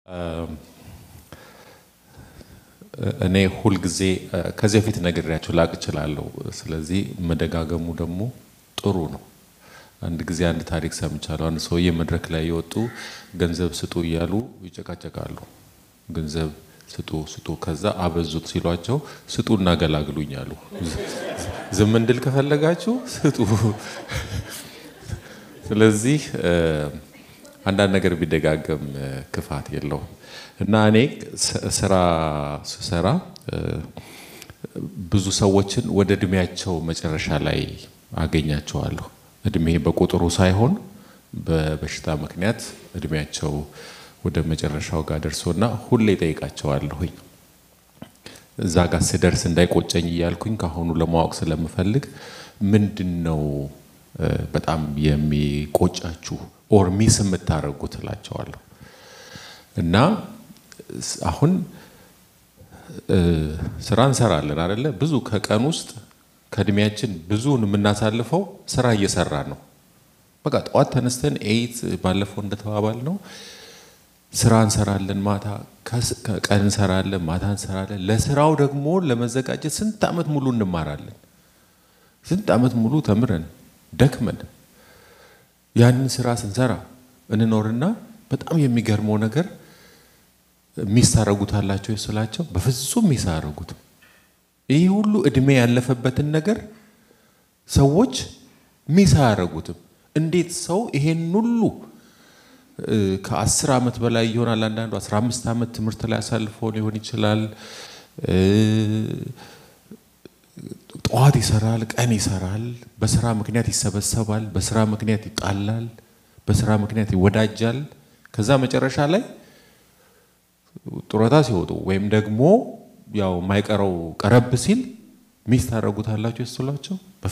እኔ ሁሉ ጊዜ ከዚህ በፊት ነግሬያችሁ ላቅ እችላለሁ ስለዚህ መደጋገሙ ደግሞ ጥሩ ነው አንድ ጊዜ አንድ ታሪክ ሰምቻለሁ አንድ ሰውዬ መድረክ ላይ ይወጡ ገንዘብ ስጡ ይያሉ ይጨቃጨቃሉ ገንዘብ ስጡ ከዛ አበዙት ሲሏቸው ስጡና ገላግሉኝ አሉ ዝም እንድል ከፈለጋችሁ ስጡ ስለዚህ አንዳንድ ነገር ቢደጋገም ክፋት የለውም እና እኔ ስራ ብዙ ሰዎችን ወደ እድሜያቸው መጨረሻ ላይ አገኛቸዋለሁ እድሜ በቁጥሩ ሳይሆን በበሽታ ምክንያት እድሜያቸው ወደ መጨረሻው ጋር ደርሶና ሁሌ ጠይቃቸዋለሁኝ እዛ ጋር ስደርስ እንዳይቆጨኝ ይያልኩኝ ካሁኑ ለማወቅ ስለምፈልግ ምንድነው በጣም የሚቆጫችሁ ኦር ሚስ የምታረጉት ላቸዋለሁ እና አሁን ስራ እንሰራለን አይደለ ብዙ ከቀን ውስጥ ከእድሜያችን ብዙውን የምናሳልፈው ስራ እየሰራን ነው በቃ ጧት ተነስተን 8 ባለፈው እንደተባባል ነው ስራ እንሰራለን ማታ ከቀን እንሰራለን ማታ እንሰራለን ለስራው ደግሞ ለመዘጋጀት ስንት አመት ሙሉ እንማራለን ስንት አመት ሙሉ ተምረን ደክመን ያንን ስራ ስንሰራ እንኖርና በጣም የሚገርመው ነገር ሚስታረጉታላችሁ ይስላችሁ በፍጹም ሚስታረጉት ይሄ ሁሉ እድሜ ያለፈበትን ነገር ሰዎች ሚስታረጉት እንዴት ሰው ይሄን ሁሉ ከ10 አመት በላይ ይሆናል አንዳንዱ 15 አመት ትምህርት ላይ አሳልፎ ሊሆን ይችላል ጧት ይሰራል ቀን ይሰራል በስራ ምክንያት ይሰበሰባል በስራ ምክንያት ይጣላል በስራ ምክንያት ይወዳጃል ከዛ መጨረሻ ላይ ጡረታ ሲወጡ ወይም ደግሞ ያው ማይቀረው ቀረብ ሲል ሚስት አረጉታላችሁ ይስላችሁ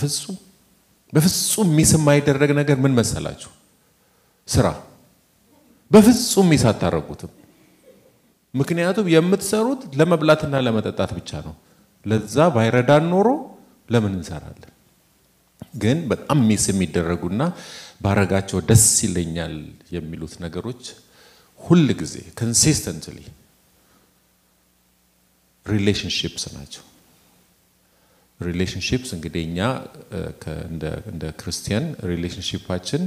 በፍጹም ሚስ የማይደረግ ነገር ምን መሰላችሁ ስራ በፍጹም ሚስ አታረጉትም ምክንያቱም የምትሰሩት ለመብላትና ለመጠጣት ብቻ ነው ለዛ ባይረዳን ኖሮ ለምን እንሰራለን ግን በጣም ሚስ የሚደረጉና ባረጋቸው ደስ ይለኛል የሚሉት ነገሮች ሁሉ ጊዜ consistently relationships ናቸው relationships እንግዲህኛ እንደ ክርስቲያን ሪሌሽንሺፓችን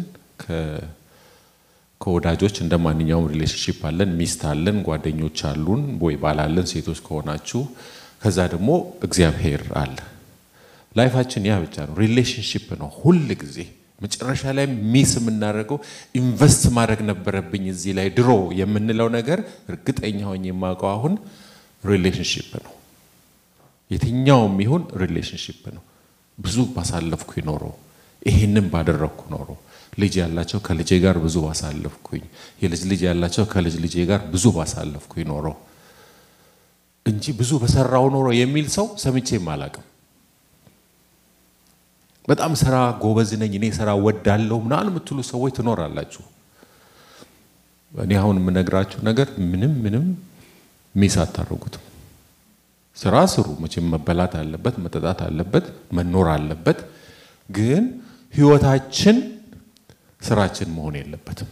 ከወዳጆች እንደማንኛውም ሪሌሽንሺፕ አለን ሚስት አለን ጓደኞች አሉን ወይ ባላለን ሴቶች ከሆናችሁ ከዛ ደግሞ እግዚአብሔር አለ ላይፋችን ያ ብቻ ነው ሪሌሽንሺፕ ነው ሁሉ ጊዜ መጨረሻ ላይ ሚስ የምናደርገው ኢንቨስት ማድረግ ነበረብኝ እዚህ ላይ ድሮ የምንለው ነገር እርግጠኛ ሆኜ የማውቀው አሁን ሪሌሽንሺፕ ነው የትኛውም ይሁን ሪሌሽንሺፕ ነው ብዙ ባሳለፍኩ ይኖሮ ይሄንን ባደረኩ ኖሮ ልጅ ያላቸው ከልጄ ጋር ብዙ ባሳለፍኩኝ የልጅ ያላቸው ከልጄ ጋር ብዙ ባሳለፍኩ ይኖሮ እንጂ ብዙ በሰራው ኖሮ የሚል ሰው ሰምቼ ማላቀም በጣም ስራ ጎበዝ ነኝ እኔ ስራ ወዳለሁ ምናምን የምትሉ ሰዎች ትኖራላችሁ እኔ አሁን የምነግራችሁ ነገር ምንም ሚስ አታረጉት ስራ ስሩ መቼም መበላት አለበት መጠጣት አለበት መኖር አለበት ግን ህይወታችን ስራችን መሆን የለበትም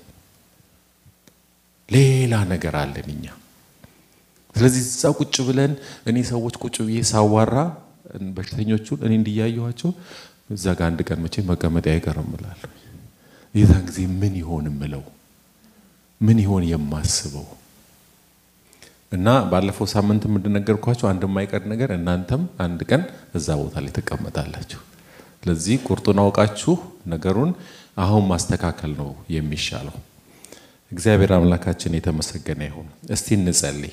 ሌላ ነገር አለንኛ ስለዚህ እዛ ቁጭ ብለን እኔ ሰዎች ቁጭ ብዬ ሳዋራ በሽተኞቹን እኔ እንዲያዩዋቸው እዛ ጋር አንድ ቀን መቼም መቀመጥ አይቀርም እላለሁ የዛን ጊዜ ምን ይሆን ምለው ምን ይሆን የማስበው እና ባለፈው ሳምንት እንደነገርኳችሁ አንድ ማይቀር ነገር እናንተም አንድ ቀን እዛ ቦታ ላይ ተቀመጣላችሁ ስለዚህ ቁርጡን አውቃችሁ ነገሩን አሁን ማስተካከል ነው የሚሻለው እግዚአብሔር አምላካችን የተመሰገነ ይሁን እስቲ እንጸልይ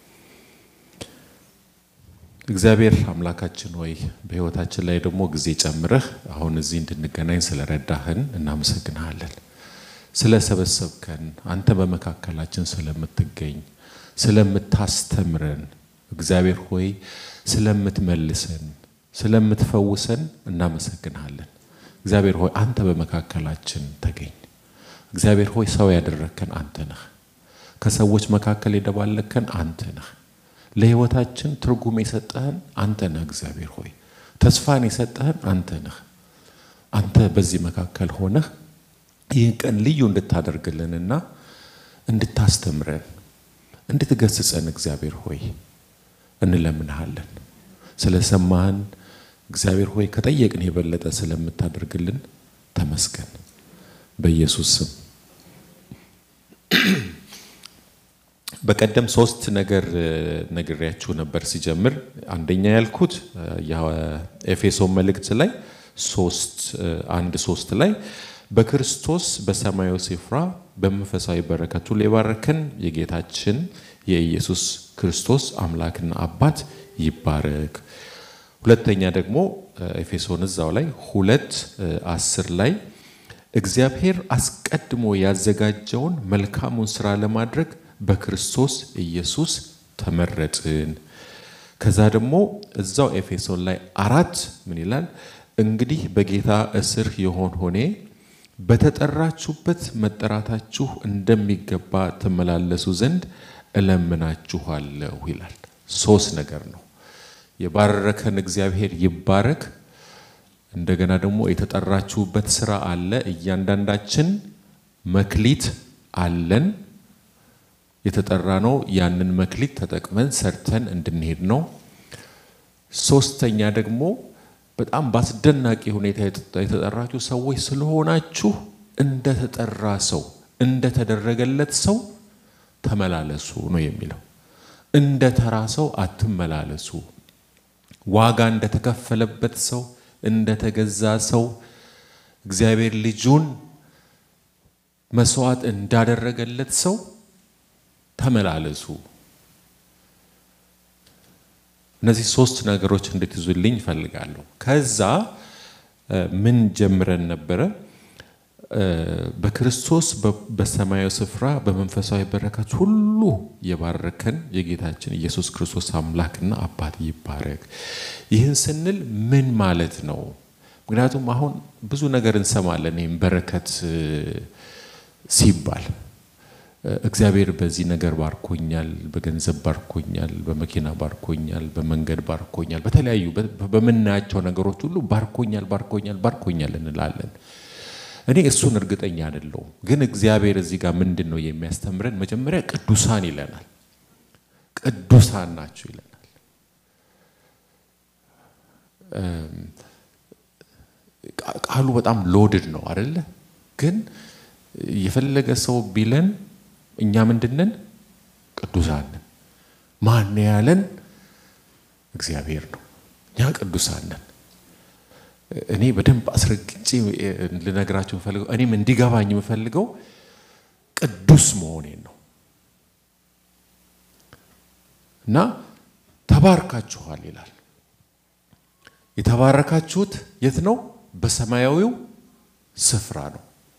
እግዚአብሔር አምላካችን ሆይ በህይወታችን ላይ ደግሞ ጊዜ ጨምረህ አሁን እዚህ እንድንገናኝ ስለረዳህን እናመሰግናለን ስለሰበሰብከን አንተ በመካከላችን ስለምትገኝ ስለምታስተምረን እግዚአብሔር ሆይ ስለምትመልሰን ስለምትፈውሰን እናመሰግናለን እግዚአብሔር ሆይ አንተ በመካከላችን ተገኝ እግዚአብሔር ሆይ ሰው ያደረከን አንተ ነህ ከሰዎች መካከል የደባለከን አንተ ነህ ለህይወታችን ትርጉም የሰጠህን አንተ ነህ እግዚአብሔር ሆይ ተስፋን የሰጠህን አንተ ነህ አንተ በዚህ መካከል ሆነህ ይህን ቀን ልዩ እንድታደርግልንና እንድታስተምረን እንድትገስጸን እግዚአብሔር ሆይ እንለምንሃለን ስለሰማህን እግዚአብሔር ሆይ ከጠየቅን የበለጠ ስለምታደርግልን ተመስገን በኢየሱስ ስም በቀደም ሶስት ነገር ነግሬያችሁ ነበር ሲጀምር አንደኛ ያልኩት የኤፌሶን መልእክት ላይ 3:1-3 ላይ በክርስቶስ በሰማያዊ ስፍራ በመንፈሳዊ በረከቱ ሊባርከን የጌታችን የኢየሱስ ክርስቶስ አምላክና አባት ይባረክ ሁለተኛ ደግሞ ኤፌሶን እዛው ላይ 2:10 ላይ እግዚአብሔር አስቀድሞ ያዘጋጀውን መልካሙን ሥራ ለማድረግ በክርስቶስ ኢየሱስ ተመረጥን ከዛ ደግሞ እዛው ኤፌሶን ላይ 4 ምን ይላል እንግዲህ በጌታ እስር ሆኔ በተጠራችሁበት መጠራታችሁ እንደሚገባ ተመላለሱ ዘንድ እለምናችኋለሁ ይላል ሶስት ነገር ነው የባረከን እግዚአብሔር ይባረክ እንደገና ደግሞ የተጠራችሁበት ሥራ አለ እያንዳንዳችን መክሊት አለን የተጠራነው ያንን መክሊት ተጠቅመን ሰርተን እንድንሄድ ነው ሶስተኛ ደግሞ በጣም ባስደናቂ ሁኔታ የተጠራችሁ ሰዎች ስለሆናችሁ እንደ ተጠራ ሰው እንደ ተደረገለት ሰው ተመላለሱ ነው የሚለው እንደ ተራ ሰው አትመላለሱ ዋጋ እንደ ተከፈለበት ሰው እንደ ተገዛ ሰው እግዚአብሔር ልጁን መስዋዕት እንዳደረገለት ሰው ተመላለሱ እነዚህ ሶስት ነገሮች እንድትይዙልኝ ፈልጋለሁ ከዛ ምን ጀምረን ነበር በክርስቶስ በሰማያዊ ስፍራ በመንፈሳዊ በረከት ሁሉ የባረከን የጌታችን ኢየሱስ ክርስቶስ አምላክና አባት ይባረክ ይህን ስንል ምን ማለት ነው ምክንያቱም አሁን ብዙ ነገር እንሰማለን ይሄን በረከት ሲባል እግዚአብሔር በዚህ ነገር ባርኮኛል በገንዘብ ባርኮኛል በመኪና ባርኮኛል በመንገድ ባርኮኛል በተለያዩ በመናያቸው ነገሮች ሁሉ ባርኮኛል እንላለን እኔ እሱን እርግጠኛ አይደለሁም ግን እግዚአብሔር እዚህ ጋር ምንድነው የሚያስተምረን መጀመሪያ ቅዱሳን ይለናል ቅዱሳን ናችሁ ይለናል ቃሉ በጣም ሎድድ ነው አይደለ ግን የፈለገ ሰው ቢለን እኛ ምንድነን ቅዱሳን ማን ያለን እግዚአብሔር ነው እኛ ቅዱሳን ነን እኔ በደንብ አስረግጬ ልነግራችሁ ፈልገው እኔም እንዲገባኝ የምፈልገው ቅዱስ መሆኔን ነው እና ተባርካችኋል ይላል የተባረካችሁት የት ነው በሰማያዊው ስፍራ ነው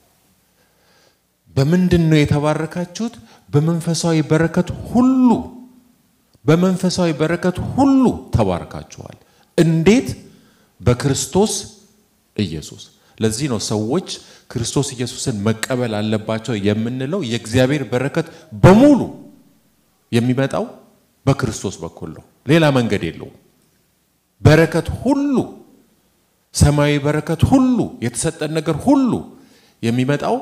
በምንድነው የተባረካችሁት በመንፈሳዊ በረከት ሁሉ ተባርካችኋል እንዴት በክርስቶስ ኢየሱስ ለዚህ ነው ሰዎች ክርስቶስ ኢየሱስን መቀበል አለባቸው የምንለው የእግዚአብሔር በረከት በሙሉ የሚመጣው በክርስቶስ በኩል ነው ሌላ መንገድ የለውም በረከት ሁሉ ሰማያዊ በረከት ሁሉ የተሰጠን ነገር ሁሉ የሚመጣው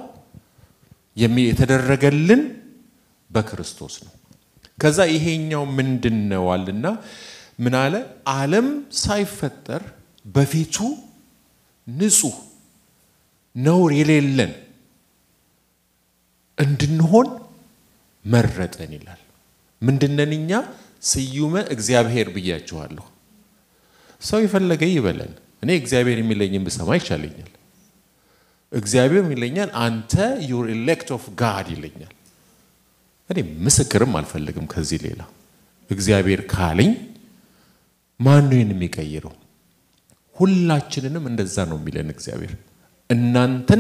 የተደረገልን በክርስቶስ ነው ከዛ ይሄኛው ምንድነው አለና ምን አለ ዓለም ሳይፈጠር በፊቱ ንጹህ ነውር የሌለን እንድንሆን መረጠን ይላል ምንድነንኛ ስዩመ እግዚአብሔር ብያችኋለሁ ሰው ይፈልገ ይበለን እኔ እግዚአብሔር የሚለኝም በሰማ ይቻለኛል እግዚአብሔር የሚለኛል አንተ your elect of God ይለኛል እኔ ምስክርም አልፈልግም ከዚህ ሌላ እግዚአብሔር ካለኝ ማን ነው የሚቀይረው ሁላችንንም እንደዛ ነው የሚለን እግዚአብሔር እናንተን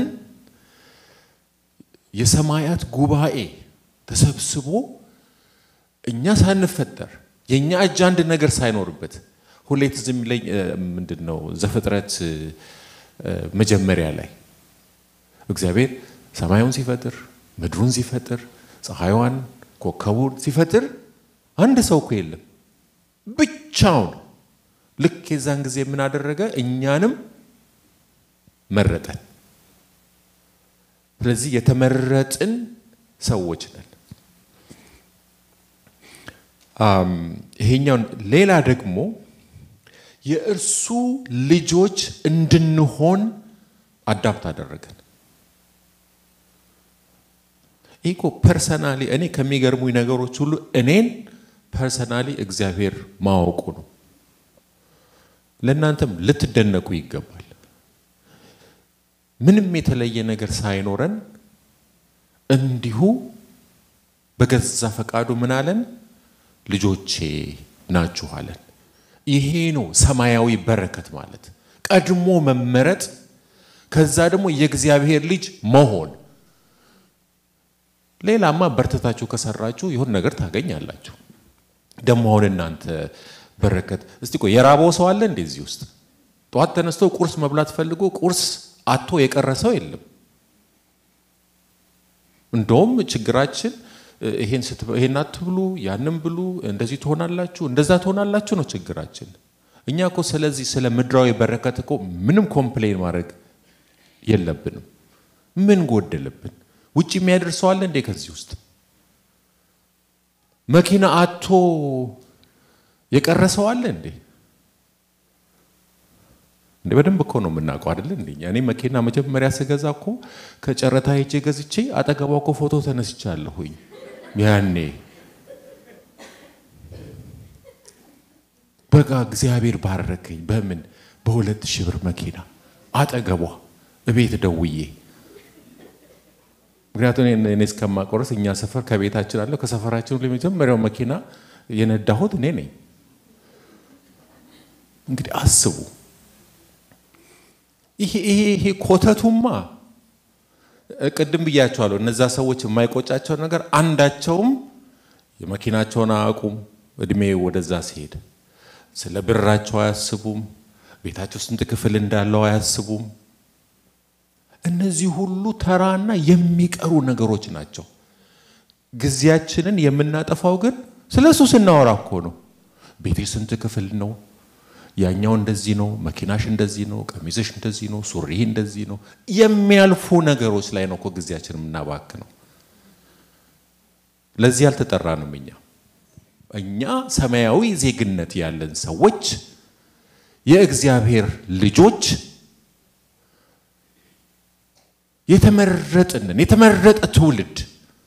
የሰማያት ጉባኤ ተሰብስቦ እኛ ሳንፈጠር የኛ እጅ አንድ ነገር ሳይኖርበት ሁሌት ዝም ላይ ምንድነው ዘፍጥረት መጀመሪያ ላይ እግዚአብሔር ሰማዩን ሲፈጥር ምድሩን ሲፈጥር ፀሐይዋን ኮከቡን ሲፈጥር አንድ ሰው እኮ የለም ብቻውን ልክ የዛን ጊዜ ምን አደረገ እኛንም መረጠን ስለዚህ የተመረጥን ሰዎች ነን ይሄኛው ሌላ ደግሞ የእርሱ ልጆች እንድንሆን አዳፕት አደረገን ኢኮ ፐርሰናሊ እኔ ከሚገርሙኝ ነገሮች ሁሉ እኔን ፐርሰናሊ እግዚአብሔር ማወቁ ነው ለእናንተም ልትደነቁ ይገባል ምንም የተለየ ነገር ሳይኖረን እንዲሁ በገዛ ፈቃዱ ምን አለን ልጆቼ ናችሁ አለን ይሄ ነው ሰማያዊ በረከት ማለት ቀድሞ መመረጥ ከዛ ደግሞ የእግዚአብሔር ልጅ መሆን ሌላማ በርተታችሁ ከሰራችሁ ይሁን ነገር ታገኛላችሁ ደሞ አሁን እናንተ በረከት እስቲ ቆይ የራበው ሰው አለ እንደዚህ ውስጥ ጧት ተነስቶ ቁርስ መብላት ፈልጎ ቁርስ አጥቶ የቀረሰው የለም እንደውም ችግራችን ይሄን አትብሉ ያንን ብሉ እንደዚህ ትሆናላችሁ እንደዛ ትሆናላችሁ ነው ችግራችን እኛ እኮ ስለዚህ ስለ ምድራዊ በረከት እኮ ምንም ኮምፕሌን ማድረግ የለብንም ምን ጎደለብን ውጪ የሚያደርሰው አለ እንደ ከዚህ ውስጥ መኪና አጥቶ የቀረሰው አለ እንዴ በደንብ እኮ ነው የምናውቀው አይደል እንዴ እኔ መኪና መጀመሪያ ስገዛ እኮ ከጨረታ ሄጄ ገዝቼ አጠገባው እኮ ፎቶ ተነስቻለሁኝ ያኔ በቃ እግዚአብሔር ባረከኝ በምን በ2000 ብር መኪና አጠገቧ እቤት ደውዬ ምክንያቱም እኔ እስከማቆርስ እኛ ሰፈር ከቤታችን አለ ከሰፈራችን ለመጀመሪያው መኪና የነዳሁት እኔ ነኝ እንግዲህ አስቡ ይሄ ኮተቱማ ቀደም ብያቸዋለሁ እነዛ ሰዎች የማይቆጫቸው ነገር አንዳቸውም የመኪናቸውን አቁም እድሜው ወደዛ ሲሄድ ስለ ብራቸው አያስቡም ቤታቸው ስንት ክፍል እንዳለው አያስቡም እነዚህ ሁሉ ተራና የሚቀሩ ነገሮች ናቸው ግዚያችንን የምናጠፋው ግን ስለሱ ስናወራ እኮ ነው ቤቴ ስንት ክፍል ነው ያኛው እንደዚህ ነው መኪናሽ እንደዚህ ነው ቀሚስሽ እንደዚህ ነው ሱሪህ እንደዚህ ነው የሚያልፉ ነገሮች ላይ ነው እኮ ግዚያችንን የምናባክነው ለዚህ ያልተጠራንም እኛ ሰማያዊ ዜግነት ያለን ሰዎች የእግዚአብሔር ልጆች የተመረጠ ትውልድ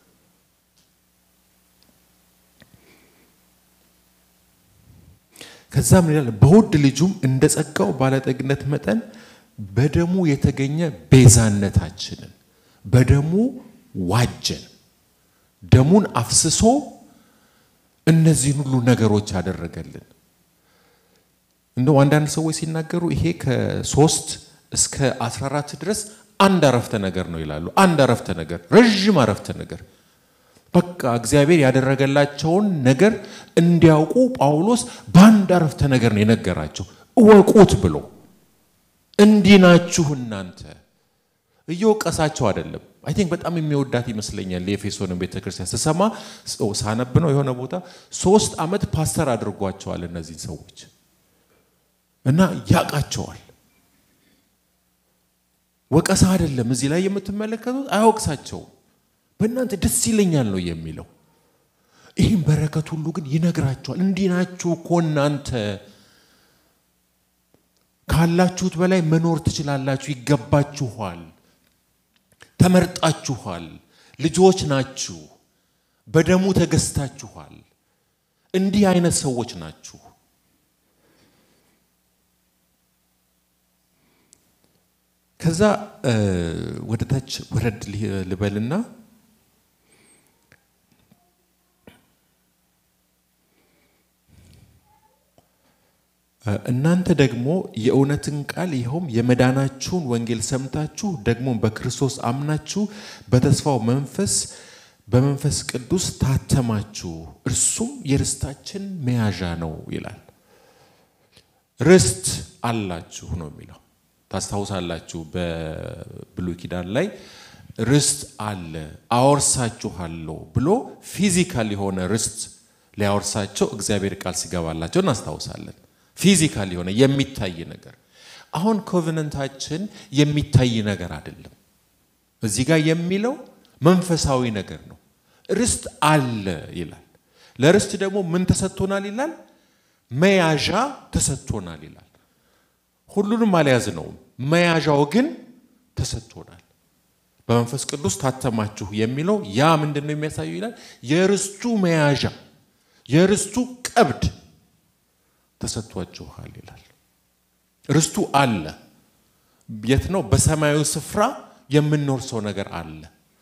ከዛም ይላል በውድ ልጁም እንደጸጋው ባለጠግነት መጠን በደሙ የተገኘ ቤዛነታችንን በደሙ ዋጀን ደሙን አፍስሶ እነዚህን ሁሉ ነገሮች አደረገልን እንደው አንዳንድ ሰዎች ሲናገሩ ይሄ ከ3 እስከ 14 ድረስ አንድ አረፍተ ነገር ነው ይላሉ አንድ አረፍተ ነገር ረጅም አረፍተ ነገር በቃ እግዚአብሔር ያደረገላቸውን ነገር እንዲያውቁ ጳውሎስ በአንድ አረፍተ ነገር ነው የነገራቸው እወቁት ብሎ እንዲናችሁ እናንተ እየወቀሳቸው አይደለም አይ ቲንክ በጣም የሚወዳት ይመስለኛል ለኤፌሶን ቤተክርስቲያን ተሰማ ሳነብ ነው የሆነ ቦታ 3 አመት ፓስተር አድርጓቸዋል እነዚህ ሰዎች እና ያቃቸዋል ወቀሳ አይደለም እዚህ ላይ የምትመለከቱት አይወቅሳቸው በእናንተ ደስ ይለኛል ነው የሚለው ይሄን በረከት ሁሉ ግን ይነግራቸዋል እንዲናችሁ እኮ እናንተ ካላችሁት በላይ መኖር ትችላላችሁ ይገባችኋል ተመርጣችኋል ልጆች ናችሁ በደሙ ተገዝታችኋል እንዲህ አይነት ሰዎች ናችሁ ከዛ ወደታች ወረድ ልበልና እናንተ ደግሞ የእውነትን ቃል ይኸውም የመዳናችሁን ወንጌል ሰምታችሁ ደግሞ በክርስቶስ አምናችሁ በተስፋው መንፈስ በመንፈስ ቅዱስ ታተማችሁ እርሱም የርስታችን መያዣ ነው ይላል ርስት አላችሁ ነው የሚለው ታስታውሳላችሁ በብሉይ ኪዳን ላይ ርስት አለ አወርሳችኋለሁ ብሎ ፊዚካሊ የሆነ ርስት ሊያወርሳቸው እግዚአብሔር ቃል ሲገባላቸው እናስታውሳለን ፊዚካሊ የሆነ የሚታይ ነገር አሁን ኮቨናንታችን የሚታይ ነገር አይደለም እዚህ ጋር የሚለው መንፈሳዊ ነገር ነው ርስት አለ ይላል ለርስት ደግሞ ምን ተሰጥቶናል ይላል መያዣ ተሰጥቶናል ይላል ሁሉንም አልያዝነውም መያዣው ግን ተሰጥቶናል በመንፈስ ቅዱስ ታተማችሁ የሚለው ያ ምንድነው የሚያሳየው ይላል የርስቱ መያዣ የርስቱ ቀብድ ተሰጥቷችኋል ይላል ርስቱ አለ የት ነው በሰማያዊ ስፍራ የምንኖርሰው ነገር አለ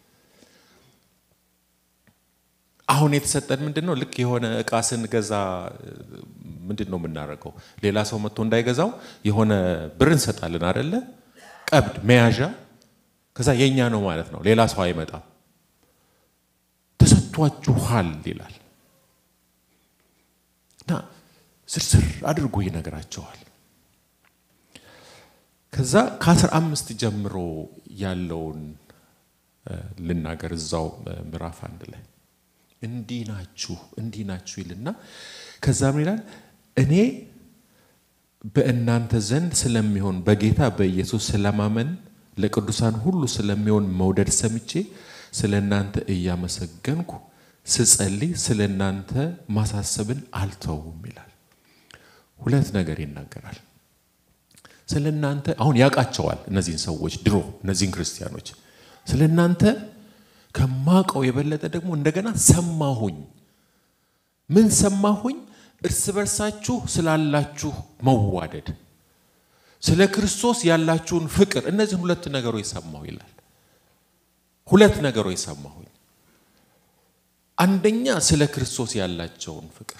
አሁን የተሰጠን ምንድነው ልክ የሆነ ዕቃ ስንገዛ ምንድነው የምናረጋው ሌላ ሰው መጥቶ እንዳይገዛው የሆነ ብር እንሰጣለን አይደለ ቀብድ መያዣ ከዛ የኛ ነው ማለት ነው ሌላ ሰው አይመጣም ተሰጥቷችኋል ይላል ና ስርስር አድርጎ ይነግራቸዋል ከዛ ከ15 ጀምሮ ያለውን ልናገር እዛው ምዕራፍ 1 ላይ እንዲናችሁ ይልና ከዛ ምን ይላል እኔ በእናንተ ዘንድ ስለሚሆን በጌታ በኢየሱስ ስለማመን ለቅዱሳን ሁሉ ስለሚሆን መውደድ ሰምቼ ስለናንተ እያመሰገንኩ ስጸልይ ስለናንተ ማሳሰብን አልተውም ይላል ሁለት ነገር ይናገራል ስለናንተ አሁን ያቃቸዋል እነዚህን ሰዎች ድሮ እነዚህን ክርስቲያኖች ስለናንተ ከማቀው የበለጠ ደግሞ እንደገና ሰማሁኝ ምን ሰማሁኝ እርስ በርሳችሁ ስላላችሁ መዋደድ ስለ ክርስቶስ ያላችሁን ፍቅር እነዚህ ሁለት ነገሮች ሰማሁ ይላል ሁለት ነገሮች ሰማሁኝ አንደኛ ስለ ክርስቶስ ያላችሁን ፍቅር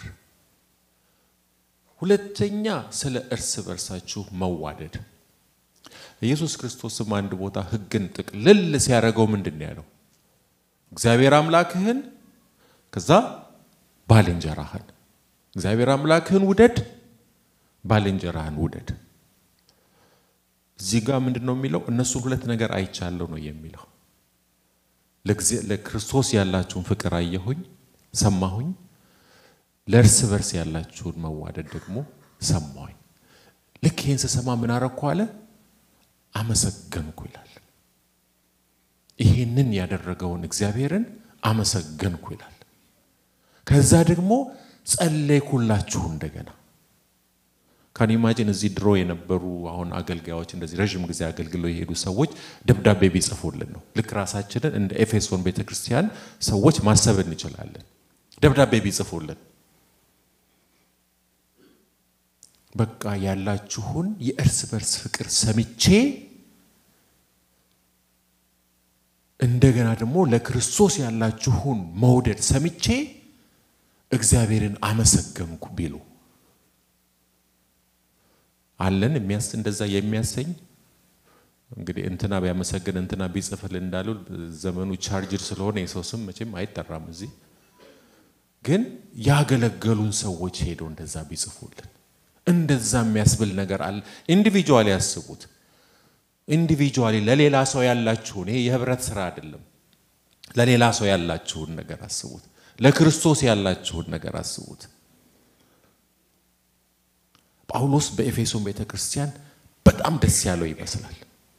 ሁለተኛ ስለ እርስ በርሳችሁ መዋደድ ኢየሱስ ክርስቶስም አንድ ቦታ ሕግን ጥቅልል ሲያረጋው ምንድነው ያለው እግዚአብሔር አምላክህን ከዛ ባልንጀራህን እግዚአብሔር አምላክህን ውደድ ባልንጀራህን ውደድ እዚህ ጋር ምንድነው የሚለው እነሱ ሁለት ነገር አይቻለው ነው የሚለው ለክርስቶስ ያላችሁን ፍቅር አየሁኝ ሰማሁኝ ለእርስ በርስ ያላችሁን መዋደድ ደግሞ ሰማሁኝ ልክ ይሄን ስሰማ ምን አረኩ አለ አመሰገንኩ ይላል ይሄንን ያደረገውን እግዚአብሔርን አመሰገንኩ ይላል ከዛ ደግሞ ጸለይኩላችሁ እንደገና ካን ኢማጂን እዚህ ድሮ የነበሩ አሁን አገልጋዮች እንደዚህ ረጅም ጊዜ አገልግለው የሄዱ ሰዎች ደብዳቤ ቢጽፉልን ነው ልክ ራሳችንን እንደ ኤፌሶን ቤተክርስቲያን ሰዎች ማሰብ እንችላለን ደብዳቤ ቢጽፉልን በቃ ያላችሁን የእርስ በርስ ፍቅር ሰምቼ እንደገና ደግሞ ለክርስቶስ ያላችሁን መውደድ ሰምቼ እግዚአብሔርን አመሰገንኩ ቢሉ አለን እንደዛ የሚያሰኝ እንግዲህ እንትና ቢያመሰግን እንትና ቢጽፍልን እንዳሉ ዘመኑ ቻርጅር ስለሆነ የሰው ስም መቼም አይጠራም እዚህ ግን ያገለገሉን ሰዎች ሄደው እንደዛ ቢጽፉልን እንደዛ የሚያስብል ነገር አለ ኢንዲቪጁዋሊ ያስቡት ኢንዲቪጁዋሊ ለሌላ ሰው ያላችሁን ይሄ የህብረት ስራ አይደለም ለሌላ ሰው ያላችሁን ነገር አስቡት ለክርስቶስ ያላችሁን ነገር አስቡት ጳውሎስ በኤፌሶን ቤተክርስቲያን በጣም ደስ ያለው ይመስላል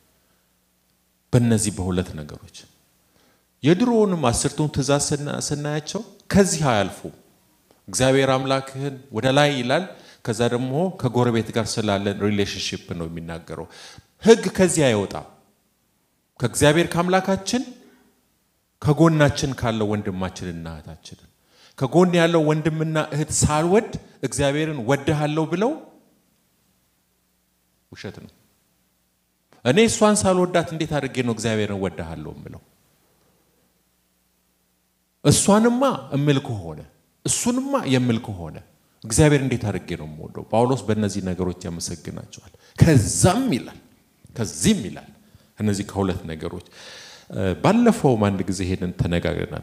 በእነዚህ በሁለት ነገሮች የድሮውንም 10ቱን ትእዛዝ ስናያቸው ከዚህ አያልፉ እግዚአብሔር አምላክህን ወደ ላይ ይላል ከዛ ደግሞ ከጎረቤት ጋር ስላለን ሪሌሽንሺፕ ነው የሚናገረው ሕግ ከዚህ አይወጣም ከእግዚአብሔር ከአምላካችን ከጎናችን ካለው ወንድማችንና እህታችን ከጎን ያለው ወንድምና እህት ሳልወድ እግዚአብሔርን ወደሃለሁ ብለው ውሸት ነው እኔ እሷን ሳልወዳት እንዴት አድርጌ ነው እግዚአብሔርን ወደሃለሁ ምለው እሷንማ እምልኩ ሆነ እሱንማ የምልኩ ሆነ እግዚአብሔር እንዴት አድርጌ ነው የምወደው ጳውሎስ በእነዚህ ነገሮች ያመሰግናቸዋል ከዛም ይላል እነዚህ ከሁለት ነገሮች ባለፈው አንድ ጊዜ ሄደን ተነጋግረናል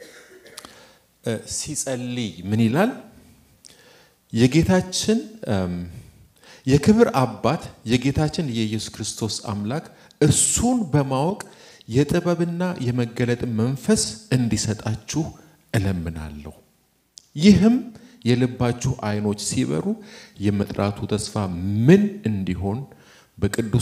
ሲጸልይ ምን ይላል የጌታችን የክብር አባት የጌታችን የኢየሱስ ክርስቶስ አምላክ እርሱን በማወቅ የጥበብና የመገለጥ መንፈስ እንዲሰጣችሁ እለምናለሁ ይህም የልባችሁ አይኖች ሲበሩ የመጥራቱ ተስፋ ምን እንዲሆን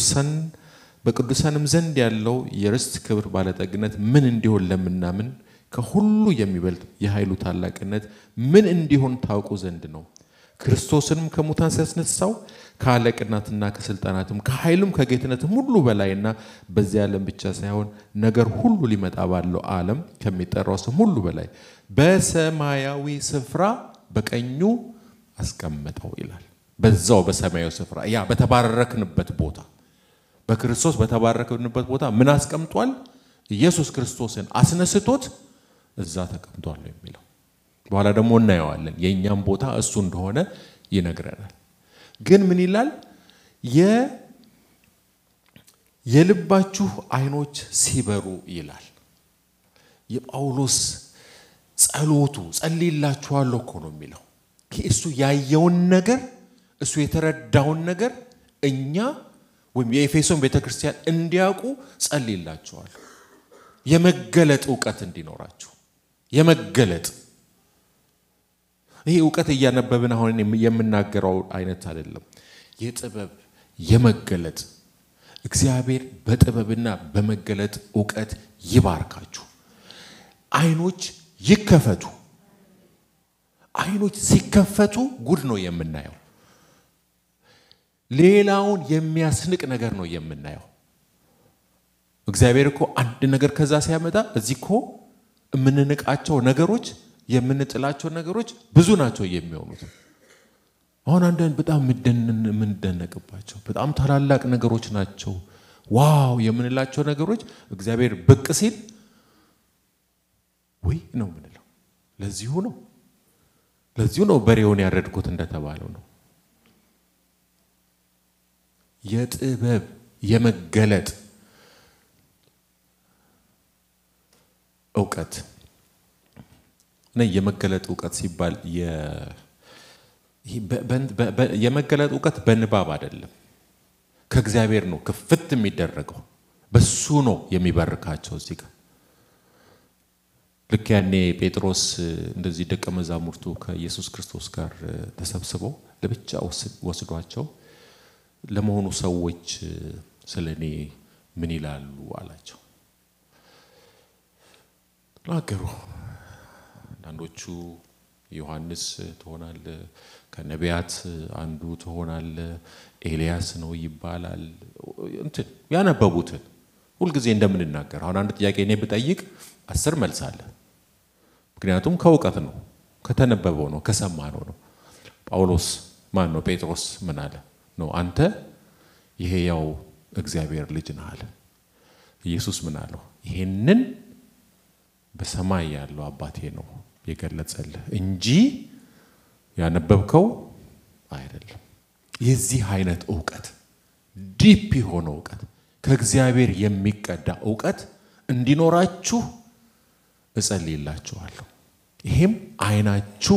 በቅዱሳንም ዘንድ ያለው የርስት ክብር ባለጠግነት ምን እንዲሆን ለምናምን ከሁሉ የሚበልጥ የኃይሉ ታላቅነት ምን እንዲሆን ታውቁ ዘንድ ነው ክርስቶስንም ከሙታን ሲያስነሳው ከአለቅነትና ከስልጣናትም ከኃይሉም ከጌትነትም ሁሉ በላይና በዚያ ዓለም ብቻ ሳይሆን ነገር ሁሉ ሊመጣ ባለው ዓለም ከሚጠራው ስም ሁሉ በላይ በሰማያዊ ስፍራ በቀኙ አስቀመጠው ይላል በዛው በሰማያዊ ስፍራ ያ በተባረክንበት ቦታ በክርስቶስ በተባረክንበት ቦታ ምን አስቀምጧል ኢየሱስ ክርስቶስን አስነስቶት እዛ ተቀምጧል ነው የሚለው በኋላ ደግሞ እናየዋለን የኛም ቦታ እሱ እንደሆነ ይነግረናል ግን ምን ይላል የልባችሁ አይኖች ሲበሩ ይላል የጳውሎስ ጸሎቱ ጸልይላችኋለሁ እኮ ነው የሚለው እሱ ያየውን ነገር እሱ የተረዳውን ነገር እኛ ወይም የኤፌሶን ቤተክርስቲያን እንዲያውቁ ጸልይላችኋለሁ የመገለጥ ዕውቀት እንዲኖራችሁ የመገለጥ ይሄ ዕውቀት እያነበብን አሁን የምናገረው አይነት አይደለም የጥበብ የመገለጥ እግዚአብሔር በጥበብና በመገለጥ ዕውቀት ይባርካችሁ አይኖች ይከፈቱ አይኖች ሲከፈቱ ጉድ ነው የምናየው ሌላውን የሚያስንቅ ነገር ነው የምናየው እግዚአብሔር እኮ አንድ ነገር ከዛ ሲያመጣ እዚህኮ የምንንቃቸው ነገሮች የምንጥላቸው ነገሮች ብዙ ናቸው የሚሆኑት አሁን አንዳንድ በጣም ምንደነቅባቸው በጣም ታላላቅ ነገሮች ናቸው ዋው የምንላቸው ነገሮች እግዚአብሔር ብቅ ሲል ወይ ነው ምንለው ለዚሁ ነው በሬውን ያረድኩት እንደተባለው ነው የጥበብ የመገለጥ ዕውቀት ነው የመገለጥ ዕውቀት ሲባል የመገለጥ ዕውቀት በንባብ አይደለም ከእግዚአብሔር ነው ክፍት የሚደረገው በሱ ነው የሚበርካቸው እዚህ ጋር ልክ ያኔ ጴጥሮስ እንደዚህ ደቀ መዛሙርቱ ከኢየሱስ ክርስቶስ ጋር ተሰብስበው ለብቻ ወስዷቸው ለመሆኑ ሰዎች ስለኔ ምን ይላሉ አላቸው ተናገሩ አንዳንዶቹ ዮሐንስ ትሆናል ከነቢያት አንዱ ትሆናል ኤልያስ ነው ይባላል እንትን ያነበቡትን ሁሉ ጊዜ እንደምንናገር አሁን አንድ ጥያቄ እኔ ብጠይቅ 10 መልስ አለ ምክንያቱም ከዕውቀት ነው ከተነበበው ነው ከሰማነው ነው ጳውሎስ ማን ነው ጴጥሮስ ምን አለ ነው አንተ ይሄ ያው እግዚአብሔር ልጅ ነህ አለ ኢየሱስ ምን አለው ይሄንን በሰማይ ያለው አባቴ ነው የገለጸልህ እንጂ ያነበብከው አይደለም የዚህ አይነት ዕውቀት ዲፕ የሆነ ዕውቀት ከእግዚአብሔር የሚቀዳ ዕውቀት እንዲኖራችሁ እጸልይላችኋለሁ ይሄም አይናችሁ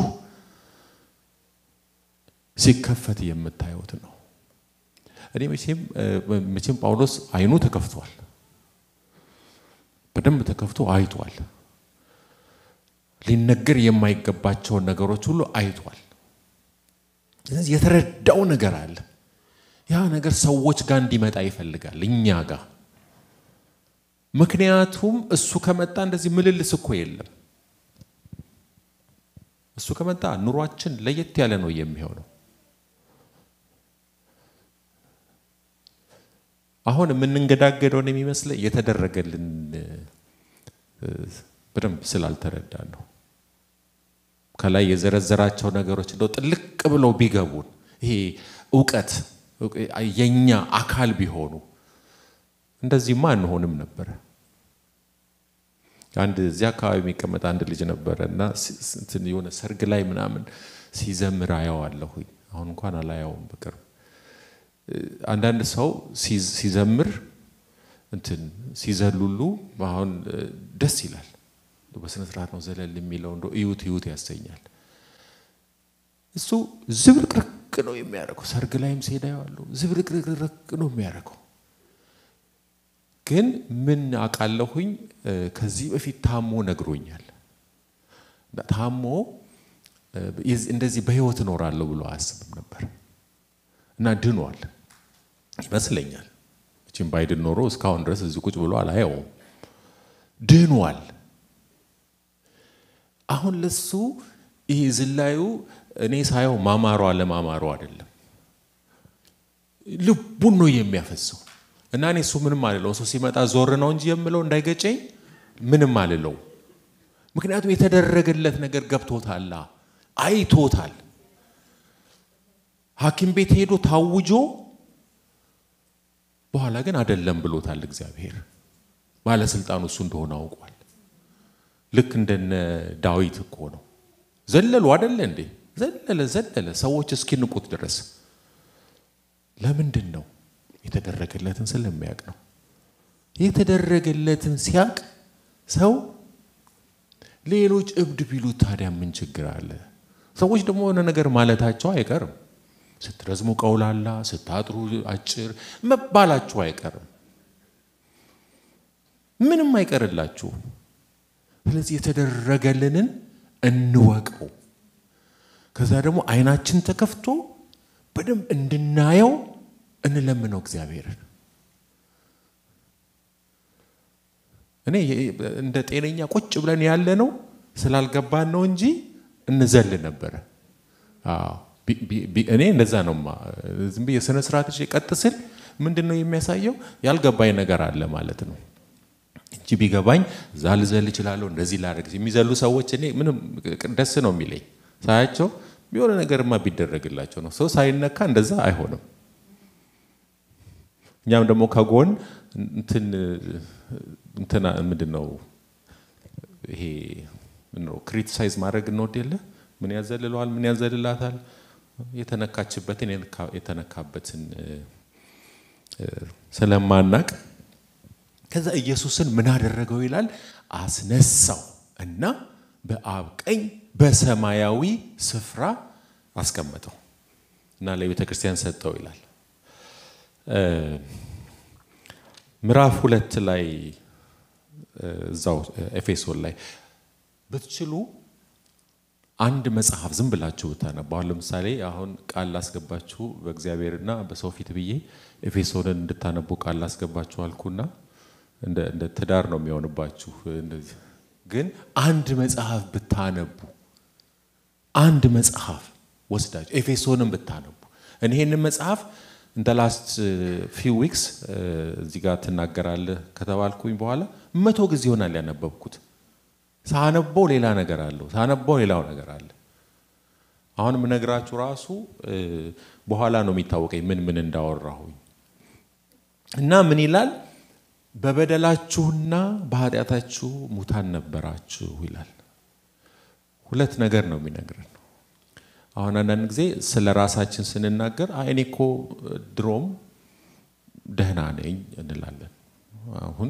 ሲከፈት የምታዩት ነው እኔ መቼም ጳውሎስ አይኑ ተከፍቷል በደንብ ተከፍቶ አይቷል ሊነገር የማይገባቸው ነገሮች ሁሉ አይቷል ስለዚህ የተረዳው ነገር አለ ያ ነገር ሰዎች ጋር እንዲመጣ ይፈልጋል እኛ ጋር ምክንያቱም እሱ ከመጣ እንደዚህ ምልልስ እኮ የለም እሱ ከመጣ ኑሯችን ለየት ያለ ነው የሚሆነው አሁን የምንንገዳገደው ነው የሚመስለው የተደረገልን በደንብ ስላልተረዳን ነው ከላይ የዘረዘራቸው ነገሮች እንደው ጥልቅ ብለው ቢገቡን ይሄ ዕውቀት የኛ አካል ቢሆኑ እንደዚህ ማን ሆንም ነበር አንድ እዚያ አካባቢ የሚቀመጥ አንድ ልጅ ነበርና የሆነ ሰርግ ላይ ምናምን ሲዘምር አያዋለሁ አሁን እንኳን አላየውም በቅርብ አንዳንድ ሰው ሲዘምር እንትን ሲዘሉሉ አሁን ደስ ይላል በስነ ስርዓት ነው ዘለል የሚለው እንደው እዩት ያሰኛል እሱ ዝብርቅርቅ ነው የሚያረከው ሰርግ ላይም ሲሄዳዩ ዝብርቅርቅ ነው የሚያረከው ግን ምን አቃለሁኝ ከዚህ በፊት ታሞ ነግሮኛል ታሞ እንደዚህ በህይወት እኖራለሁ ብሎ አስብም ነበር እና ድኗል ይመስለኛል እቺም ባይድን ኖሮ እስካሁን ድረስ እዚህ ቁጭ ብሎ አላየው ድኗል አሁን ለሱ ይሄ ዝላዩ እኔ ሳይው ማማሩ አለማማሩ አይደለም ልቡን ነው የሚያፈሰው እና እኔ እሱ ምንም አልለው እሱ ሲመጣ ዞር ነው እንጂ የምለው እንዳይገጨኝ ምንም አልለው ምክንያቱም የተደረገለት ነገር ገብቶታል አይቶታል ሐኪም ቤት ሄዶ ታውጆ በኋላ ግን አይደለም ብሎታል እግዚአብሔር ባለስልጣኑ እሱ እንደሆነ አውቋል ልክ እንደነ ዳዊት እኮ ነው ዘለሉ አይደለ እንዴ ዘለለ ሰዎች እስኪንቁት ድረስ ለምንድን ነው የተደረገለትን ስለሚያውቅ ነው የተደረገለትን ሲያውቅ ሰው ሌሎች እብድ ቢሉት ታዲያ ምን ችግር አለ ሰዎች ደግሞ የሆነ ነገር ማለታቸው አይቀርም ስትረዝሙ ቀውላላ ስታጥሩ አጭር መባላችሁ አይቀርም ምንም አይቀርላችሁ ስለዚህ የተደረገልንን እንወቀው ከዛ ደግሞ አይናችን ተከፍቶ በደም እንድናየው እንለምነው እግዚአብሔርን እኔ እንደ ጤነኛ ቁጭ ብለን ያለ ነው ስላልገባን ነው እንጂ እንዘል ነበር እኔ እንደዛ ነው ዝም ብዬ ስነ ስርዓት ቀጥስል ምንድነው የሚያሳየው ያልገባኝ ነገር አለ ማለት ነው እንጂ ቢገባኝ ዛልዘል ይችላልው እንደዚህ ላረግ የሚዘሉ ሰዎች እኔ ምንም ደስ ነው የሚለኝ ሳያቸው ቢሆነ ነገርማ ቢደረግላቸው ነው ሰው ሳይነካ እንደዛ አይሆንም እኛም ደግሞ ከጎን እንትና ምንድነው ይሄ ምንድነው ክሪቲሳይዝ ማድረግ ነው አይደለ ምን ያዘልለዋል ምን ያዘልላታል የተነካችበትን የተነካበትን ስለማናቅ ከዛ ኢየሱስን ምን አደረገው ይላል አስነሳው እና በአብ ቀኝ በሰማያዊ ስፍራ አስቀመጠው እና ለቤተ ክርስቲያን ሰጠው ይላል ምዕራፍ 2 ላይ እዛው ኤፌሶን ላይ በትችሉ አንድ መጽሐፍ ዝም ብላችሁ ብታነባው ለምሳሌ አሁን ቃል ላስገባችሁ በእግዚአብሔርና በሰው ፊት ብዬ ኤፌሶንን እንድታነቡ ቃል ላስገባችሁ አልኩና እንደ ትዳር ነው የሚሆንባችሁ እንደዚህ ግን አንድ መጽሐፍ ብታነቡ አንድ መጽሐፍ ወስዳችሁ ኤፌሶንን ብታነቡ እኔን መጽሐፍ in the last few weeks እዚህ ጋር ተናገራለህ ከተባልኩኝ በኋላ 100 ጊዜ ሆናል ያነበብኩት ሳነበው ሌላ ነገር አለው ሳነበው ሌላው ነገር አለ አሁን ምነግራችሁ ራሱ በኋላ ነው የሚታወቀኝ ምን እንዳወራሁኝ እና ምን ይላል በበደላችሁና በኃጢአታችሁ ሙታን ነበራችሁ ይላል ሁለት ነገር ነው የሚነግረን አሁን አንዳንድ ጊዜ ስለራሳችን ስንናገር እኔኮ ድሮም ደህና ነኝ እንላለን አሁን